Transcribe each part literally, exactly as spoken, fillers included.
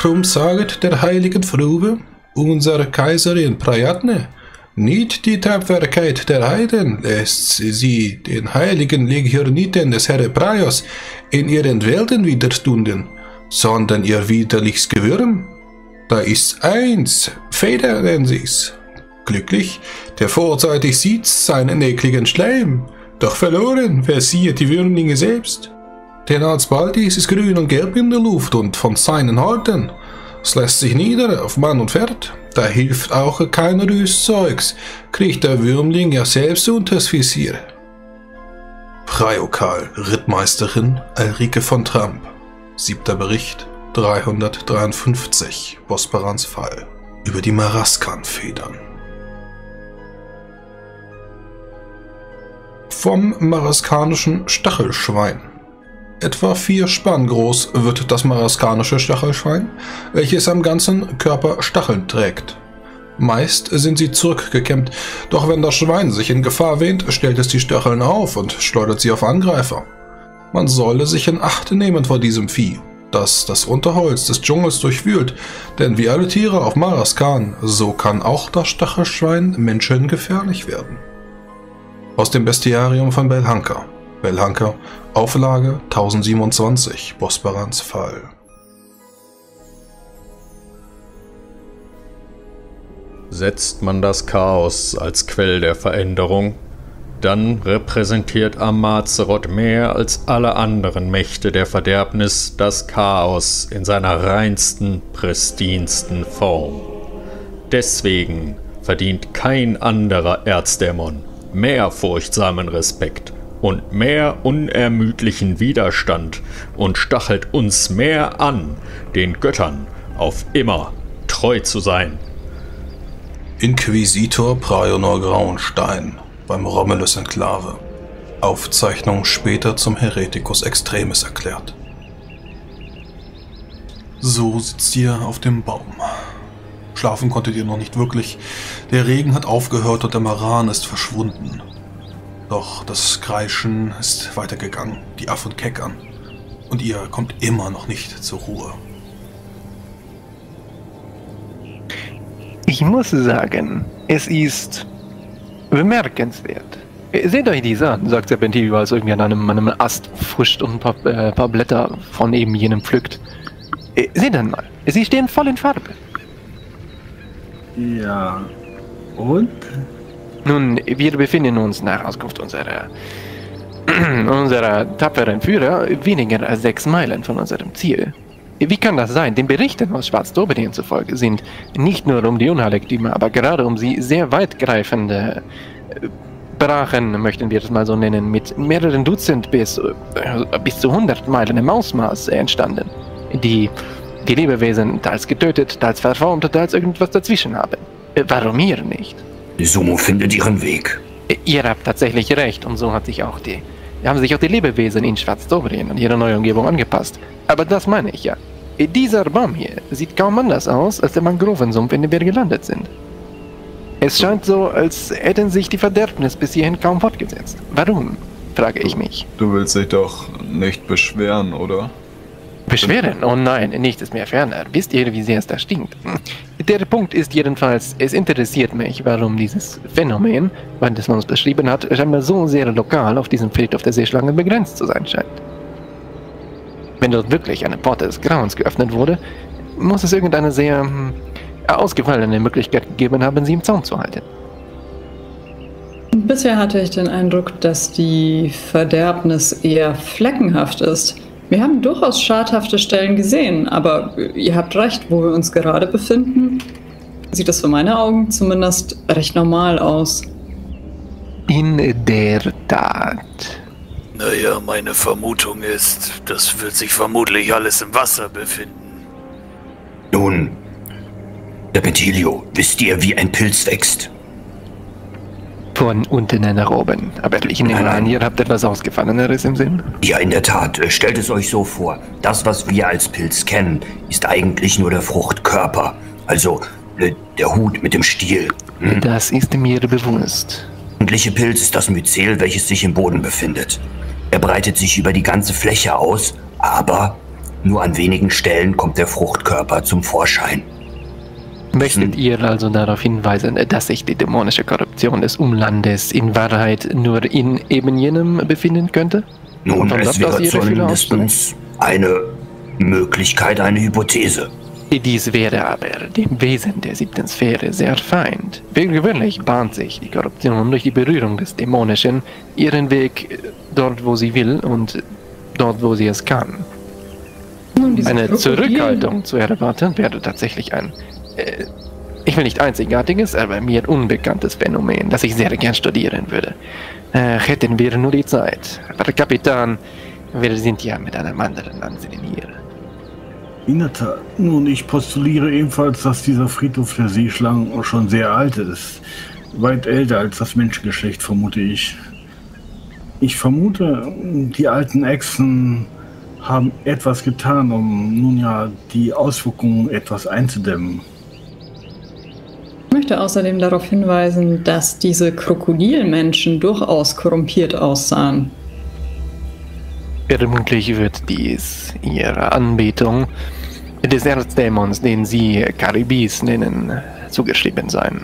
Drum saget der heiligen Frühe, unsere Kaiserin Prajatne, nicht die Tapferkeit der Heiden lässt sie den heiligen Legioniten des Herre Praios in ihren Welten widerstunden, sondern ihr widerliches Gewürm. Da ist eins, Feder nennen sie's. Glücklich, der vorzeitig sieht seinen ekligen Schleim, doch verloren, wer sieht die Würmlinge selbst. Denn alsbald ist es grün und gelb in der Luft und von seinen Horten. Es lässt sich nieder auf Mann und Pferd, da hilft auch kein Rüstzeugs, kriegt der Würmling ja selbst unters Visier. Praiokal, Rittmeisterin Elrike von Tramp. Siebter Bericht, dreihundertdreiundfünfzig, Bosbarans Fall. Über die Maraskan-Federn. Vom maraskanischen Stachelschwein. Etwa vier Spann groß wird das maraskanische Stachelschwein, welches am ganzen Körper Stacheln trägt. Meist sind sie zurückgekämmt, doch wenn das Schwein sich in Gefahr wähnt, stellt es die Stacheln auf und schleudert sie auf Angreifer. Man solle sich in Acht nehmen vor diesem Vieh, das das Unterholz des Dschungels durchwühlt, denn wie alle Tiere auf Maraskan, so kann auch das Stachelschwein menschengefährlich werden. Aus dem Bestiarium von Belhanka. Belhanka, Auflage tausendsiebenundzwanzig, Bosbarans Fall. Setzt man das Chaos als Quell der Veränderung, dann repräsentiert Amazeroth mehr als alle anderen Mächte der Verderbnis das Chaos in seiner reinsten, pristinsten Form. Deswegen verdient kein anderer Erzdämon mehr furchtsamen Respekt und mehr unermüdlichen Widerstand und stachelt uns mehr an, den Göttern auf immer treu zu sein. Inquisitor Praionor Grauenstein beim Romulus-Enklave. Aufzeichnung später zum Hereticus Extremis erklärt. So sitzt ihr auf dem Baum. Schlafen konntet ihr noch nicht wirklich. Der Regen hat aufgehört und der Maran ist verschwunden. Doch das Kreischen ist weitergegangen, die Affen keckern. Und ihr kommt immer noch nicht zur Ruhe. Ich muss sagen, es ist bemerkenswert. Seht euch dies an, sagt Serpentiv, als irgendwie an einem, an einem Ast frischt und ein paar, äh, paar Blätter von eben jenem pflückt. Seht dann mal, sie stehen voll in Farbe. Ja, und? Nun, wir befinden uns nach Auskunft unserer, unserer tapferen Führer weniger als sechs Meilen von unserem Ziel. Wie kann das sein? Den Berichten aus Schwarz-Doberien zufolge sind nicht nur um die Unheiligtümer, aber gerade um sie sehr weitgreifende Brachen, möchten wir es mal so nennen, mit mehreren Dutzend bis, bis zu hundert Meilen im Ausmaß entstanden, die die Lebewesen teils getötet, teils verformt, teils irgendwas dazwischen haben. Warum ihr nicht? Die Sumo findet ihren Weg. Ihr habt tatsächlich recht und so hat sich auch die, haben sich auch die Lebewesen in Schwarz-Doberien an ihre neue Umgebung angepasst. Aber das meine ich ja. Dieser Baum hier sieht kaum anders aus als der Mangrovensumpf, in dem wir gelandet sind. Es scheint so, als hätten sich die Verderbnis bis hierhin kaum fortgesetzt. Warum? Frage ich mich. Du willst dich doch nicht beschweren, oder? Beschweren? Oh nein, nichts mehr ferner. Wisst ihr, wie sehr es da stinkt? Der Punkt ist jedenfalls, es interessiert mich, warum dieses Phänomen, das man uns beschrieben hat, scheinbar so sehr lokal auf diesem Friedhof der Seeschlange begrenzt zu sein scheint. Wenn dort wirklich eine Pforte des Grauens geöffnet wurde, muss es irgendeine sehr hm, ausgefallene Möglichkeit gegeben haben, sie im Zaum zu halten. Bisher hatte ich den Eindruck, dass die Verderbnis eher fleckenhaft ist. Wir haben durchaus schadhafte Stellen gesehen, aber ihr habt recht, wo wir uns gerade befinden, sieht das für meine Augen zumindest recht normal aus. In der Tat. Naja, meine Vermutung ist, das wird sich vermutlich alles im Wasser befinden. Nun, Serpentilio, wisst ihr, wie ein Pilz wächst? Von unten nach oben. Aber ich nehme an, ihr habt etwas Ausgefalleneres im Sinn? Ja, in der Tat. Stellt es euch so vor. Das, was wir als Pilz kennen, ist eigentlich nur der Fruchtkörper. Also äh, der Hut mit dem Stiel. Hm? Das ist mir bewusst. Der eigentliche Pilz ist das Myzel, welches sich im Boden befindet. Er breitet sich über die ganze Fläche aus, aber Nur an wenigen Stellen kommt der Fruchtkörper zum Vorschein. Möchtet Hm. ihr also darauf hinweisen, dass sich die dämonische Korruption des Umlandes in Wahrheit nur in eben jenem befinden könnte? Nun, Und es das wäre aus ihrer Fühler zumindest eine Möglichkeit, eine Hypothese. Dies wäre aber dem Wesen der siebten Sphäre sehr feind. Für gewöhnlich bahnt sich die Korruption durch die Berührung des Dämonischen ihren Weg dort, wo sie will und dort, wo sie es kann. Nun, diese Eine Krokodil- Zurückhaltung zu erwarten wäre tatsächlich ein, äh, ich will nicht einzigartiges, aber mir unbekanntes Phänomen, das ich sehr gern studieren würde. Äh, hätten wir nur die Zeit. Aber Kapitän, wir sind ja mit einem anderen Ansinnen hier. In der Tat. Nun, ich postuliere ebenfalls, dass dieser Friedhof der Seeschlangen schon sehr alt ist. Weit älter als das Menschengeschlecht, vermute ich. Ich vermute, die alten Echsen haben etwas getan, um nun ja die Auswirkungen etwas einzudämmen. Ich möchte außerdem darauf hinweisen, dass diese Krokodilmenschen durchaus korrumpiert aussahen. Vermutlich wird dies ihrer Anbetung des Erzdämons, den sie Karibis nennen, zugeschrieben sein.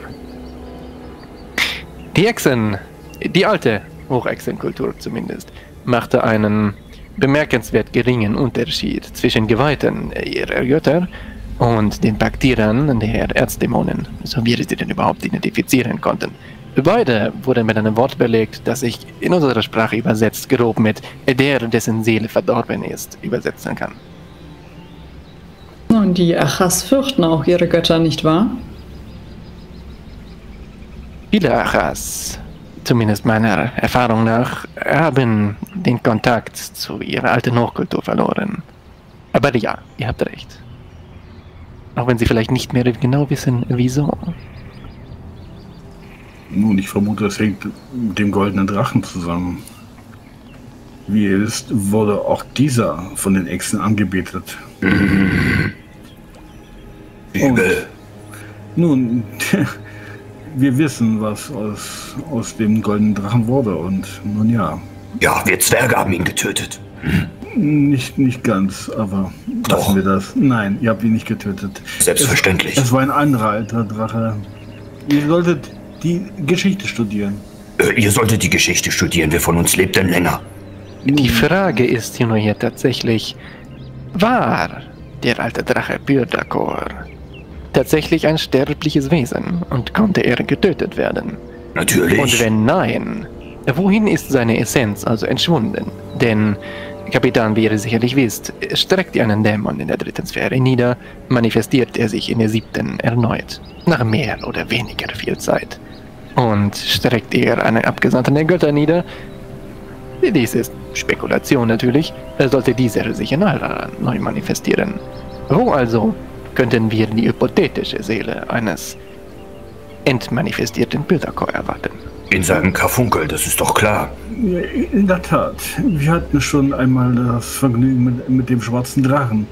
Die Echsen, die alte Hochechsenkultur zumindest, machte einen bemerkenswert geringen Unterschied zwischen Geweihten ihrer Götter und den Bakterien der Erzdämonen, so wie wir sie denn überhaupt identifizieren konnten. Beide wurden mit einem Wort belegt, das ich in unserer Sprache übersetzt grob mit der, dessen Seele verdorben ist, übersetzen kann. Nun, die Achas fürchten auch ihre Götter, nicht wahr? Viele Achas, zumindest meiner Erfahrung nach, haben den Kontakt zu ihrer alten Hochkultur verloren. Aber ja, ihr habt recht. Auch wenn sie vielleicht nicht mehr genau wissen, wieso. Nun, ich vermute, es hängt mit dem goldenen Drachen zusammen. Wie ihr wisst, wurde auch dieser von den Echsen angebetet. Übel. Nun, wir wissen, was aus, aus dem goldenen Drachen wurde und nun ja. Ja, wir Zwerge haben ihn getötet. Nicht, nicht ganz, aber Doch. lassen wir das. Nein, ihr habt ihn nicht getötet. Selbstverständlich. Es, es war ein anderer alter Drache. Ihr solltet die Geschichte studieren. Äh, ihr solltet die Geschichte studieren. Wer von uns lebt denn länger? Die Frage ist hier nur hier tatsächlich, war der alte Drache Pyrdakor tatsächlich ein sterbliches Wesen und konnte er getötet werden? Natürlich. Und wenn nein, wohin ist seine Essenz also entschwunden? Denn, Kapitän, wie ihr sicherlich wisst, streckt ihr einen Dämon in der dritten Sphäre nieder, manifestiert er sich in der siebten erneut, nach mehr oder weniger viel Zeit. Und streckt er einen Abgesandten der Götter nieder, dies ist Spekulation natürlich, sollte dieser sich in Alra neu manifestieren. Wo also könnten wir die hypothetische Seele eines entmanifestierten Pyrdakor erwarten? In seinem Karfunkel, das ist doch klar. Ja, in der Tat. Wir hatten schon einmal das Vergnügen mit, mit dem schwarzen Drachen.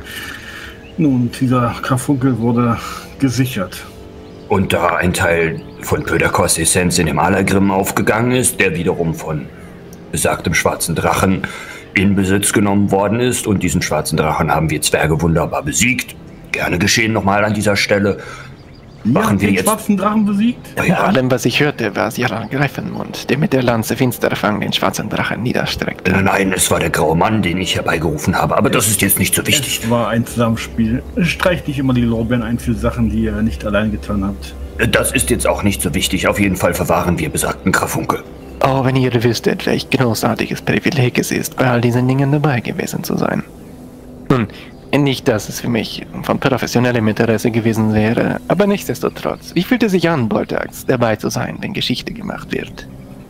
Nun, dieser Karfunkel wurde gesichert. Und da ein Teil von Pyrdakors Essenz in dem Allergrim aufgegangen ist, der wiederum von besagtem schwarzen Drachen in Besitz genommen worden ist. Und diesen schwarzen Drachen haben wir Zwerge wunderbar besiegt. Gerne geschehen nochmal an dieser Stelle. Machen ja, wir den jetzt. schwarzen Drachen besiegt? Ja, Nach ja. allem, was ich hörte, war es Jaran Greifenmund, der mit der Lanze Finsterfang den schwarzen Drachen niederstreckte. Nein, nein, es war der graue Mann, den ich herbeigerufen habe. Aber das ist jetzt nicht so wichtig. Es war ein Zusammenspiel. Streicht nicht immer die Lorbeeren ein für Sachen, die ihr nicht allein getan habt. Das ist jetzt auch nicht so wichtig. Auf jeden Fall verwahren wir besagten Karfunkel. Oh, wenn ihr wüsstet, welch großartiges Privileg es ist, bei all diesen Dingen dabei gewesen zu sein. Nun, nicht, dass es für mich von professionellem Interesse gewesen wäre, aber nichtsdestotrotz, wie fühlt es sich an, Boltax, dabei zu sein, wenn Geschichte gemacht wird?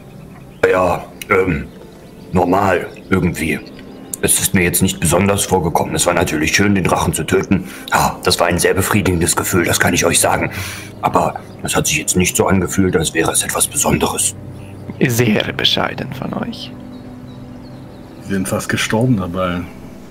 Ja, ähm, normal, irgendwie. Es ist mir jetzt nicht besonders vorgekommen. Es war natürlich schön, den Drachen zu töten. Ja, das war ein sehr befriedigendes Gefühl, das kann ich euch sagen. Aber es hat sich jetzt nicht so angefühlt, als wäre es etwas Besonderes. Sehr bescheiden von euch. Sie sind fast gestorben dabei.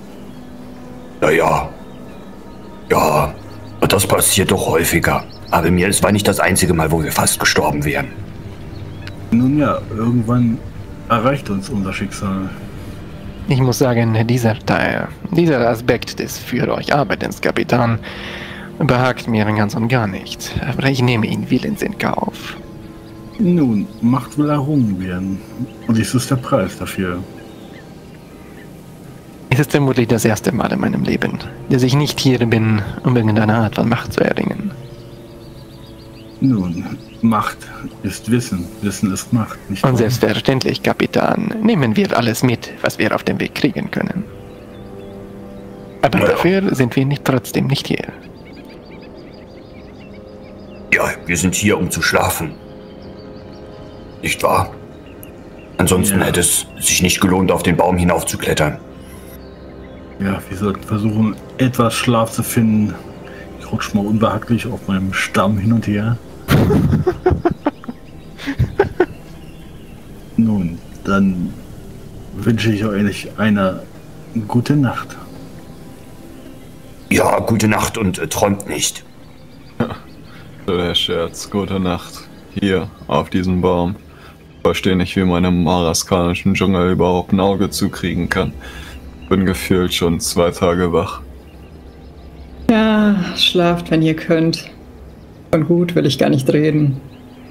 Naja, ja, das passiert doch häufiger. Aber mir, es war nicht das einzige Mal, wo wir fast gestorben wären. Nun ja, irgendwann erreicht uns unser Schicksal. Ich muss sagen, dieser Teil, dieser Aspekt des für euch Arbeitens, Kapitän, behagt mir ganz und gar nicht. Aber ich nehme ihn willens in Kauf. Nun, Macht will errungen werden. Und dies ist der Preis dafür. Es ist vermutlich das erste Mal in meinem Leben, dass ich nicht hier bin, um irgendeine Art von Macht zu erringen. Nun, Macht ist Wissen. Wissen ist Macht, nicht wahr? Und selbstverständlich, Kapitän, nehmen wir alles mit, was wir auf dem Weg kriegen können. Aber Ja. dafür sind wir nicht, trotzdem nicht hier. Ja, wir sind hier, um zu schlafen. Nicht wahr? Ansonsten Ja. hätte es sich nicht gelohnt, auf den Baum hinaufzuklettern. Ja, wir sollten versuchen, etwas Schlaf zu finden. Ich rutsche mal unbehaglich auf meinem Stamm hin und her. Nun, dann wünsche ich euch eine gute Nacht. Ja, gute Nacht und äh, träumt nicht. So der Scherz. Gute Nacht. Hier, auf diesem Baum. Ich verstehe nicht, wie man im maraskanischen Dschungel überhaupt ein Auge zukriegen kann. Bin gefühlt schon zwei Tage wach. Ja, schlaft, wenn ihr könnt. Von gut will ich gar nicht reden.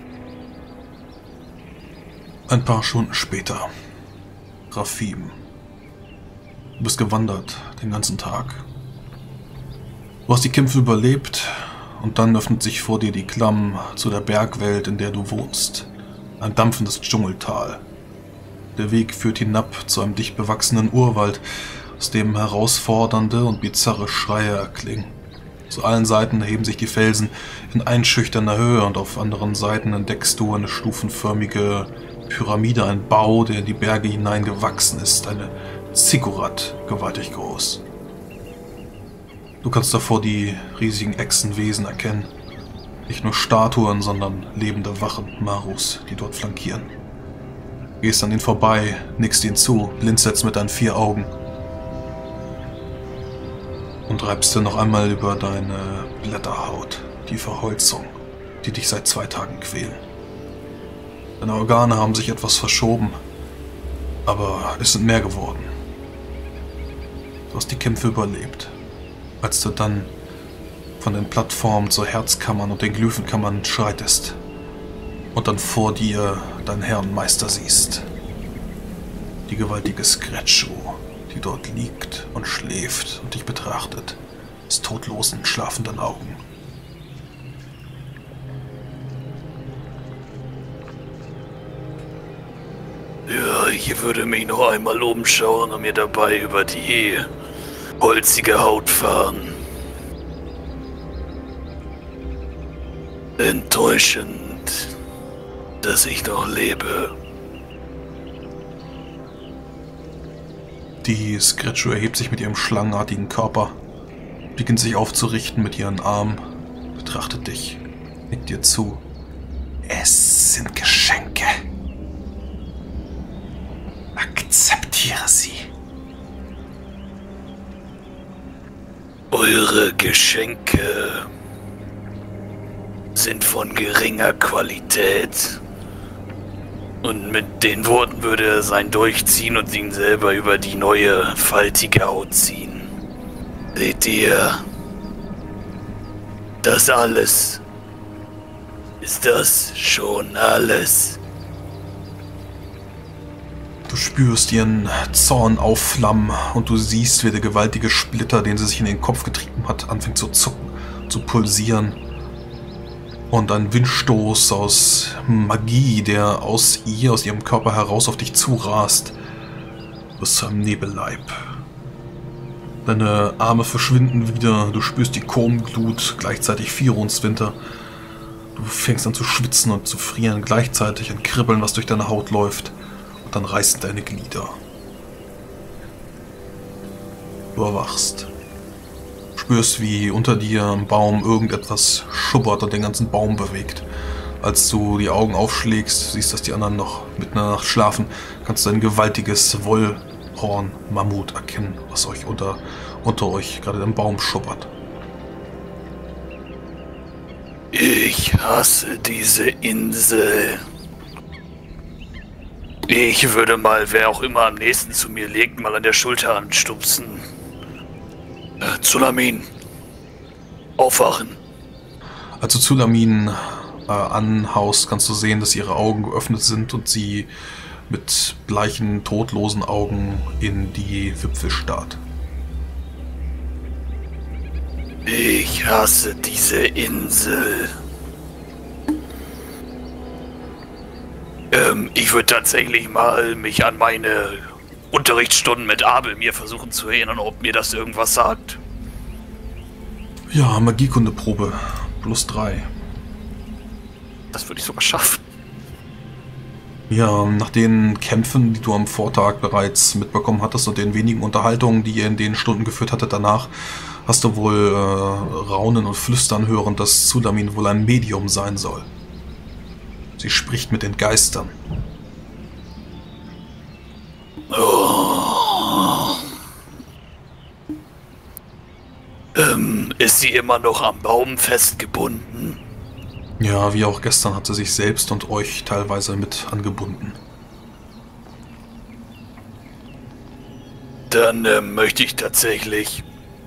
Ein paar Stunden später. Rafim. Du bist gewandert den ganzen Tag. Du hast die Kämpfe überlebt und dann öffnet sich vor dir die Klamm zu der Bergwelt, in der du wohnst. Ein dampfendes Dschungeltal. Der Weg führt hinab zu einem dicht bewachsenen Urwald, aus dem herausfordernde und bizarre Schreie erklingen. Zu allen Seiten erheben sich die Felsen in einschüchternder Höhe und auf anderen Seiten entdeckst du eine stufenförmige Pyramide, ein Bau, der in die Berge hinein gewachsen ist, eine Ziggurat, gewaltig groß. Du kannst davor die riesigen Echsenwesen erkennen. Nicht nur Statuen, sondern lebende Wachen Marus, die dort flankieren. Gehst an ihnen vorbei, nickst ihnen zu, blinzelst mit deinen vier Augen und reibst dir noch einmal über deine Blätterhaut, die Verholzung, die dich seit zwei Tagen quälen. Deine Organe haben sich etwas verschoben, aber es sind mehr geworden. Du hast die Kämpfe überlebt. Als du dann von den Plattformen zur Herzkammern und den Glyphenkammern schreitest und dann vor dir deinen Herrn Meister siehst. Die gewaltige Scratchu, die dort liegt und schläft und dich betrachtet, aus todlosen, schlafenden Augen. Ja, ich würde mich noch einmal umschauen und mir dabei über die holzige Haut fahren. Enttäuschend, dass ich noch lebe. Die Scratchu erhebt sich mit ihrem schlangenartigen Körper, beginnt sich aufzurichten mit ihren Armen, betrachtet dich, nickt dir zu. Es sind Geschenke. Akzeptiere sie. Eure Geschenke sind von geringer Qualität. Und mit den Worten würde er sein durchziehen und ihn selber über die neue, faltige Haut ziehen. Seht ihr? Das alles. Ist das schon alles? Du spürst ihren Zorn aufflammen und du siehst, wie der gewaltige Splitter, den sie sich in den Kopf getrieben hat, anfängt zu zucken, zu pulsieren. Und ein Windstoß aus Magie, der aus ihr, aus ihrem Körper heraus auf dich zurast, bis zu einem Nebelleib. Deine Arme verschwinden wieder, du spürst die Kurmglut, gleichzeitig Firons Winter. Du fängst an zu schwitzen und zu frieren, gleichzeitig ein Kribbeln, was durch deine Haut läuft. Und dann reißen deine Glieder. Du erwachst. Spürst, wie unter dir am Baum irgendetwas schubbert und den ganzen Baum bewegt. Als du die Augen aufschlägst, siehst, dass die anderen noch mitten in der Nacht schlafen, kannst du ein gewaltiges Wollhorn-Mammut erkennen, was euch unter, unter euch gerade im Baum schubbert. Ich hasse diese Insel. Ich würde mal, wer auch immer am nächsten zu mir liegt, mal an der Schulter anstupsen. Äh, Zulamin. Aufwachen. Als du Zulamin äh, anhaust, kannst du sehen, dass ihre Augen geöffnet sind und sie mit bleichen, todlosen Augen in die Wipfel starrt. Ich hasse diese Insel. Ähm, ich würde tatsächlich mal mich an meine Unterrichtsstunden mit Abel mir versuchen zu erinnern, ob mir das irgendwas sagt. Ja, Magiekundeprobe. Plus drei. Das würde ich sogar schaffen. Ja, nach den Kämpfen, die du am Vortag bereits mitbekommen hattest und den wenigen Unterhaltungen, die ihr in den Stunden geführt hattet danach, hast du wohl äh, Raunen und Flüstern hören, dass Zulamin wohl ein Medium sein soll. Sie spricht mit den Geistern. Oh. Ähm, ist sie immer noch am Baum festgebunden? Ja, wie auch gestern hat sie sich selbst und euch teilweise mit angebunden. Dann ähm, möchte ich tatsächlich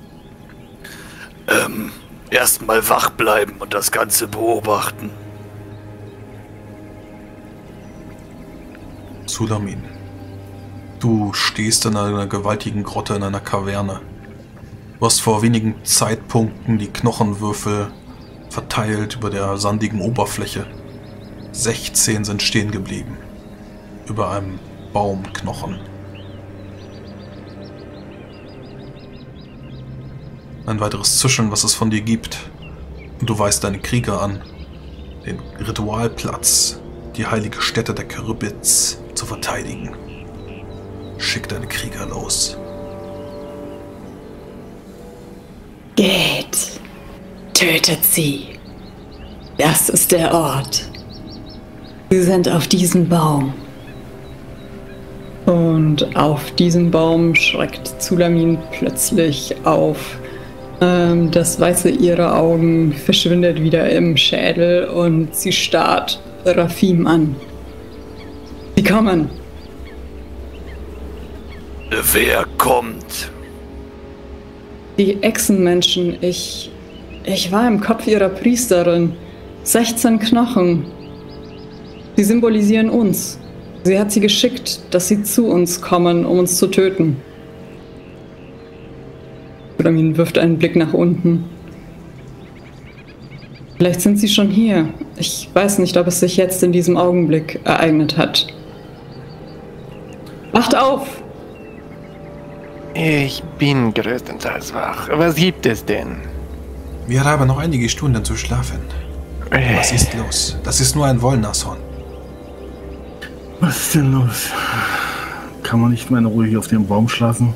ähm, erstmal wach bleiben und das Ganze beobachten. Zulamin, du stehst in einer gewaltigen Grotte in einer Kaverne. Du hast vor wenigen Zeitpunkten die Knochenwürfel verteilt über der sandigen Oberfläche. sechzehn sind stehen geblieben. Über einem Baumknochen. Ein weiteres Zischeln, was es von dir gibt. Und du weist deine Krieger an, den Ritualplatz, die heilige Stätte der Charybdis zu verteidigen. Schick deine Krieger los. Geht. Tötet sie. Das ist der Ort. Sie sind auf diesem Baum. Und auf diesem Baum schreckt Zulamin plötzlich auf. Ähm, das Weiße ihrer Augen verschwindet wieder im Schädel und sie starrt Rafim an. Sie kommen. Wer kommt? Die Echsenmenschen, ich... Ich war im Kopf ihrer Priesterin. sechzehn Knochen. Sie symbolisieren uns. Sie hat sie geschickt, dass sie zu uns kommen, um uns zu töten. Zulamin wirft einen Blick nach unten. Vielleicht sind sie schon hier. Ich weiß nicht, ob es sich jetzt in diesem Augenblick ereignet hat. Wacht auf! Ich bin größtenteils wach. Was gibt es denn? Wir haben noch einige Stunden zu schlafen. Was ist los? Das ist nur ein Wollnashorn. Was ist denn los? Kann man nicht mal in Ruhe hier auf dem Baum schlafen?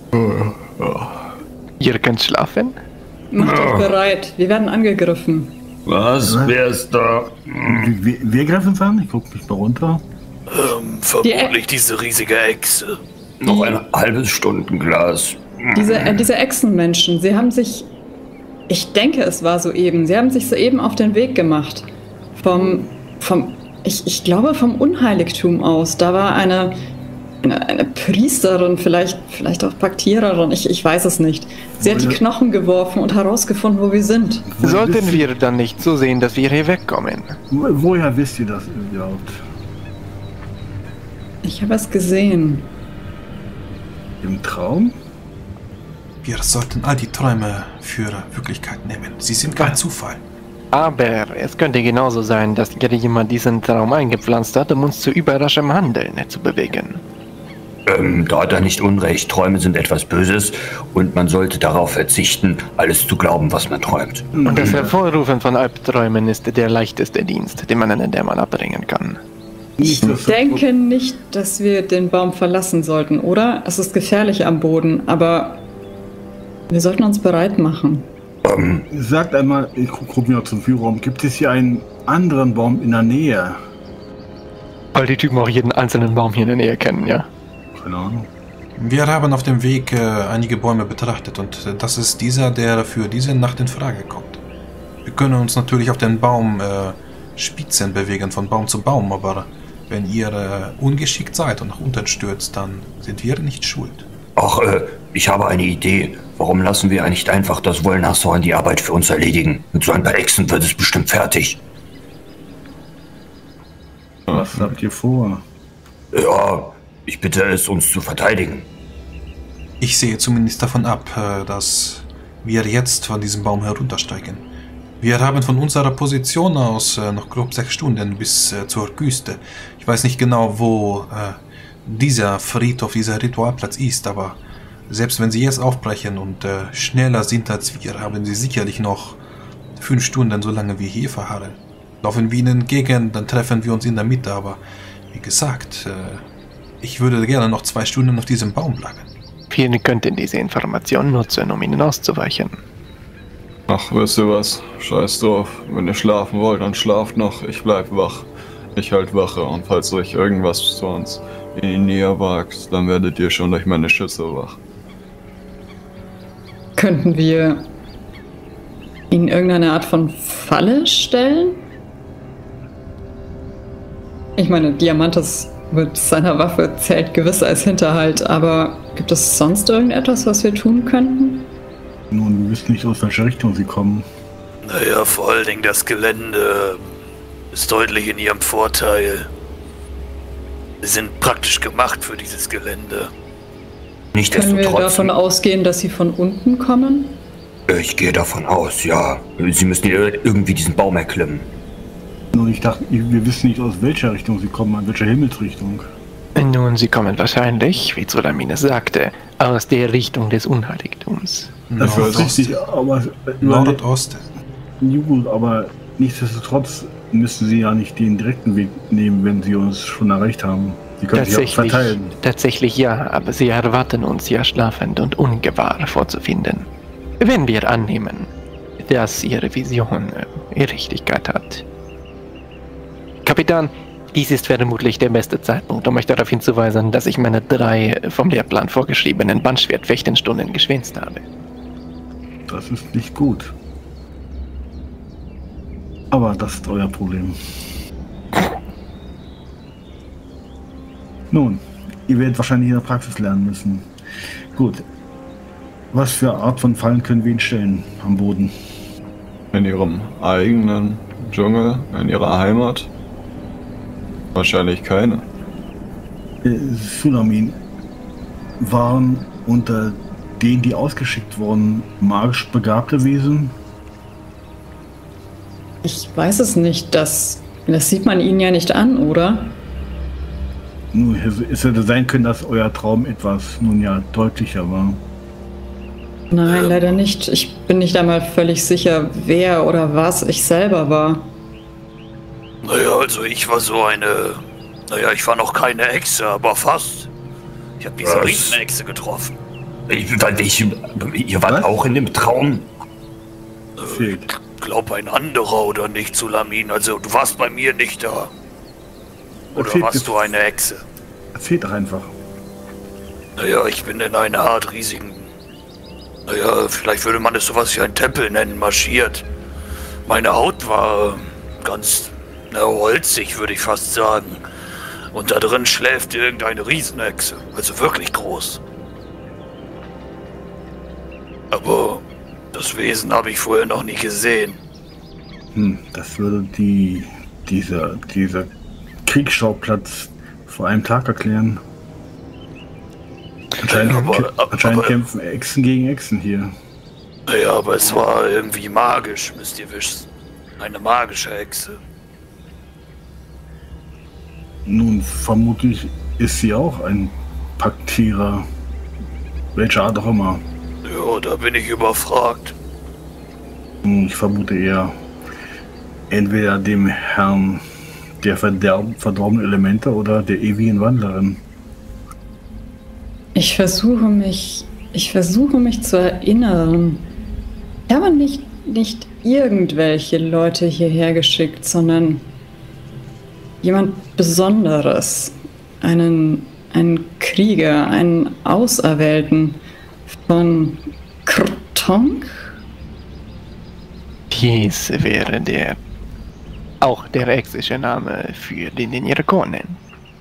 Ihr könnt schlafen? Macht euch bereit. Wir werden angegriffen. Was? Was? Wer ist da? Wir, wir greifen uns an? Ich gucke mich mal runter. Ähm, vermutlich diese riesige Echse. Noch ein halbes Stundenglas. Diese, äh, diese Echsenmenschen, sie haben sich... Ich denke, es war soeben. Sie haben sich soeben auf den Weg gemacht. Vom... vom ich, ich glaube, vom Unheiligtum aus. Da war eine... Eine, eine Priesterin, vielleicht, vielleicht auch Paktiererin, ich, ich weiß es nicht. Sie hat die Knochen geworfen und herausgefunden, wo wir sind. Sollten wir dann nicht so sehen, dass wir hier wegkommen? Wo- Woher wisst ihr das überhaupt? Ich habe es gesehen. Im Traum? Wir sollten all die Träume für Wirklichkeit nehmen. Sie sind kein Zufall. Aber es könnte genauso sein, dass jemand diesen Traum eingepflanzt hat, um uns zu überraschendem Handeln zu bewegen. Ähm, da hat er nicht unrecht. Träume sind etwas Böses und man sollte darauf verzichten, alles zu glauben, was man träumt. Und das Hervorrufen von Albträumen ist der leichteste Dienst, den man einem Dämon abbringen kann. Ich denke nicht, dass wir den Baum verlassen sollten, oder? Es ist gefährlich am Boden, aber wir sollten uns bereit machen. Ähm, Sagt einmal, ich gucke mir zum Führraum, gibt es hier einen anderen Baum in der Nähe? Weil die Typen auch jeden einzelnen Baum hier in der Nähe kennen, ja? Keine Ahnung. Wir haben auf dem Weg äh, einige Bäume betrachtet und äh, das ist dieser, der für diese Nacht in Frage kommt. Wir können uns natürlich auf den Baum äh, Spitzen bewegen, von Baum zu Baum, aber Wenn ihr äh, ungeschickt seid und nach unten stürzt, dann sind wir nicht schuld. Ach, äh, ich habe eine Idee. Warum lassen wir nicht einfach das Wollnashorn die Arbeit für uns erledigen? Mit so ein paar Echsen wird es bestimmt fertig. Was habt ihr vor? Ja, ich bitte es, uns zu verteidigen. Ich sehe zumindest davon ab, äh, dass wir jetzt von diesem Baum heruntersteigen. Wir haben von unserer Position aus äh, noch grob sechs Stunden bis äh, zur Küste. Ich weiß nicht genau, wo äh, dieser Friedhof, dieser Ritualplatz ist, aber selbst wenn Sie jetzt aufbrechen und äh, schneller sind als wir, haben Sie sicherlich noch fünf Stunden, solange wir hier verharren. Laufen wir Ihnen entgegen, dann treffen wir uns in der Mitte, aber wie gesagt, äh, ich würde gerne noch zwei Stunden auf diesem Baum bleiben. Wir könnten diese Information nutzen, um ihnen auszuweichen. Ach, wisst ihr was? Scheiß drauf. Wenn ihr schlafen wollt, dann schlaft noch. Ich bleib wach. Ich halt Wache und falls euch irgendwas zu uns in die Nähe wagt, dann werdet ihr schon durch meine Schüsse wach. Könnten wir ihnen irgendeine Art von Falle stellen? Ich meine, Diamantes mit seiner Waffe zählt gewiss als Hinterhalt, aber gibt es sonst irgendetwas, was wir tun könnten? Nun, wir wissen nicht, aus welcher Richtung sie kommen. Naja, vor allen Dingen das Gelände ist deutlich in ihrem Vorteil. Sie sind praktisch gemacht für dieses Gelände. Können wir davon ausgehen, dass sie von unten kommen? Ich gehe davon aus, ja. Sie müssen irgendwie diesen Baum erklimmen. Nun, ich dachte, wir wissen nicht, aus welcher Richtung sie kommen, an welcher Himmelsrichtung. Nun, sie kommen wahrscheinlich, wie Zulamin es sagte, aus der Richtung des Unheiligtums. Das ist richtig, aber... Nordosten. Ja, gut, aber nichtsdestotrotz müssen sie ja nicht den direkten Weg nehmen, wenn sie uns schon erreicht haben. Sie können sich auch verteilen. Tatsächlich ja, aber sie erwarten uns ja schlafend und ungewahr vorzufinden. Wenn wir annehmen, dass ihre Vision äh, Richtigkeit hat. Kapitän, dies ist vermutlich der beste Zeitpunkt, um euch darauf hinzuweisen, dass ich meine drei vom Lehrplan vorgeschriebenen Bandschwertfechtenstunden geschwänzt habe. Das ist nicht gut. Aber das ist euer Problem. Nun, ihr werdet wahrscheinlich in der Praxis lernen müssen. Gut. Was für Art von Fallen können wir ihnen stellen am Boden? In ihrem eigenen Dschungel, in ihrer Heimat? Wahrscheinlich keine. Äh, Zulamin, waren unter denen, die ausgeschickt wurden, magisch begabte Wesen? Ich weiß es nicht. Das, das sieht man ihnen ja nicht an, oder? Nun, es hätte sein können, dass euer Traum etwas, nun ja, deutlicher war. Nein, leider nicht. Ich bin nicht einmal völlig sicher, wer oder was ich selber war. Naja, also ich war so eine... Naja, ich war noch keine Echse, aber fast. Ich habe diese Riesenechse getroffen. Ich, ich, ihr wart was? Auch in dem Traum? Äh, ich glaub ein anderer oder nicht, Zulamin. Also du warst bei mir nicht da. Oder Erzählt warst du eine Echse? Erzählt doch einfach. Naja, ich bin in einer Art riesigen... Naja, vielleicht würde man es sowas wie ein Tempel nennen, marschiert. Meine Haut war ganz, na, holzig, würde ich fast sagen. Und da drin schläft irgendeine Riesenechse, also wirklich groß. Aber das Wesen habe ich vorher noch nie gesehen. Hm, das würde die, dieser, dieser Kriegsschauplatz vor einem Tag erklären. Anscheinend, aber, aber, anscheinend aber, kämpfen Echsen gegen Echsen hier. Naja, aber es war irgendwie magisch, müsst ihr wissen. Eine magische Echse. Nun, vermutlich ist sie auch ein Paktierer. Welcher Art auch immer. Ja, da bin ich überfragt. Ich vermute eher entweder dem Herrn der verderb verdorbenen Elemente oder der ewigen Wandlerin. Ich versuche mich, ich versuche mich zu erinnern. Ich habe nicht, nicht irgendwelche Leute hierher geschickt, sondern jemand Besonderes. Einen, einen Krieger, einen Auserwählten von Krtonk? Dies wäre der auch der exische Name für den, den ihre nennen.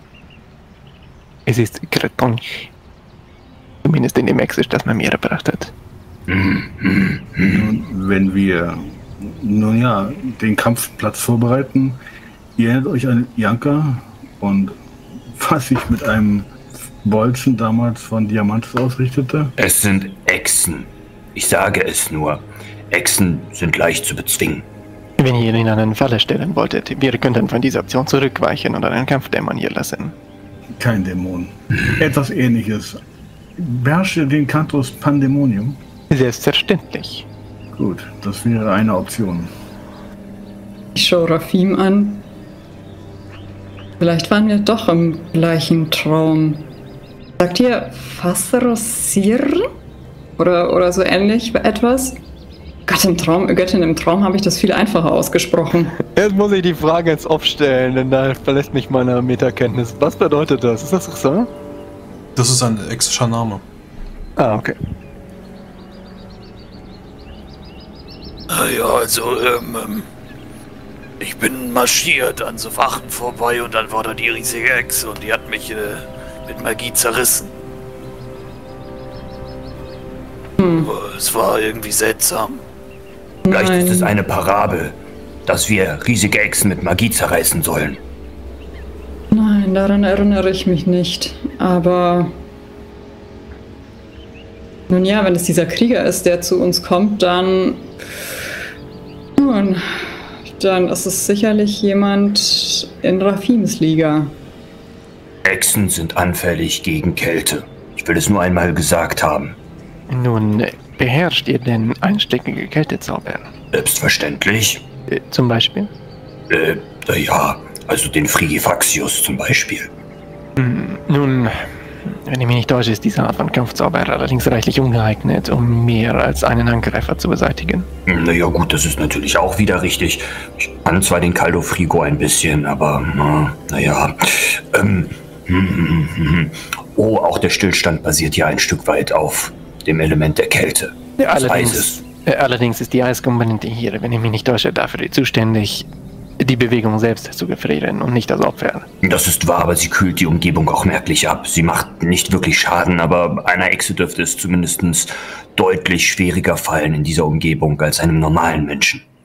Es ist Kretonch. Zumindest in dem Exisch, das man mir gebracht hat. Nun, wenn wir, nun ja, den Kampfplatz vorbereiten, ihr erinnert euch an Janka und was ich mit einem Bolzen damals von Diamantis ausrichtete? Es sind Echsen. Ich sage es nur. Echsen sind leicht zu bezwingen. Wenn ihr ihn in eine Falle stellen wolltet, wir könnten von dieser Option zurückweichen und einen Kampfdämon hier lassen. Kein Dämon. Etwas Ähnliches. Beherrscht ihr den Cantus Pandemonium? Selbstverständlich. Gut, das wäre eine Option. Ich schaue Rafim an. Vielleicht waren wir doch im gleichen Traum. Sagt ihr Fasrosir? Oder, oder so ähnlich etwas? Gott im Traum, Göttin im Traum habe ich das viel einfacher ausgesprochen. Jetzt muss ich die Frage ins Off stellen, denn da verlässt mich meine Metakenntnis. Was bedeutet das? Ist das so? Das ist ein exischer Name. Ah, okay. Ah ja, also, ähm, ähm, ich bin marschiert an so Wachen vorbei und dann war da die riesige Echse und die hat mich äh, mit Magie zerrissen. Hm. Es war irgendwie seltsam. Vielleicht Nein. ist es eine Parabel, dass wir riesige Echsen mit Magie zerreißen sollen. Nein, daran erinnere ich mich nicht. Aber nun ja, wenn es dieser Krieger ist, der zu uns kommt, dann nun, dann ist es sicherlich jemand in Rafims Liga. Echsen sind anfällig gegen Kälte. Ich will es nur einmal gesagt haben. Nun, beherrscht ihr denn einstickige Kältezauber? Selbstverständlich. Äh, zum Beispiel? Äh, ja, also den Frigifaxius zum Beispiel. Hm, nun, wenn ich mich nicht täusche, ist diese Art von Kampfzauber allerdings reichlich ungeeignet, um mehr als einen Angreifer zu beseitigen. Naja gut, das ist natürlich auch wieder richtig. Ich kann zwar den Caldo Frigo ein bisschen, aber naja. Ähm, hm, hm, hm. Oh, auch der Stillstand basiert ja ein Stück weit auf dem Element der Kälte. Ja, des allerdings, Eises. äh, allerdings ist die Eiskomponente hier, wenn ich mich nicht täusche, dafür zuständig, die Bewegung selbst zu gefrieren und nicht das Opfer. Das ist wahr, aber sie kühlt die Umgebung auch merklich ab. Sie macht nicht wirklich Schaden, aber einer Echse dürfte es zumindest deutlich schwieriger fallen in dieser Umgebung als einem normalen Menschen.